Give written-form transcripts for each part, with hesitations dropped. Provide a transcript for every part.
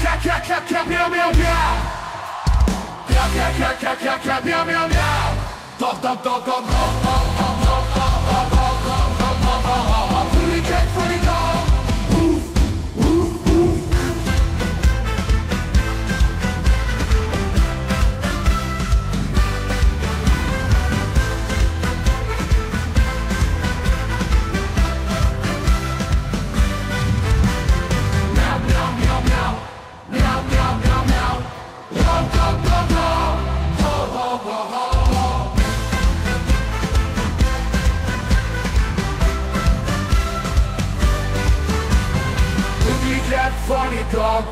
Funny dog.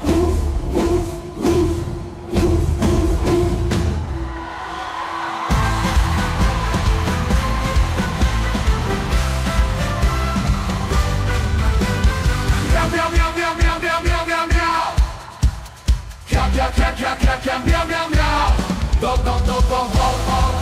Meow meow meow meow meow meow meow meow meow. Meow meow meow meow meow meow meow meow. Dog dog dog dog dog dog.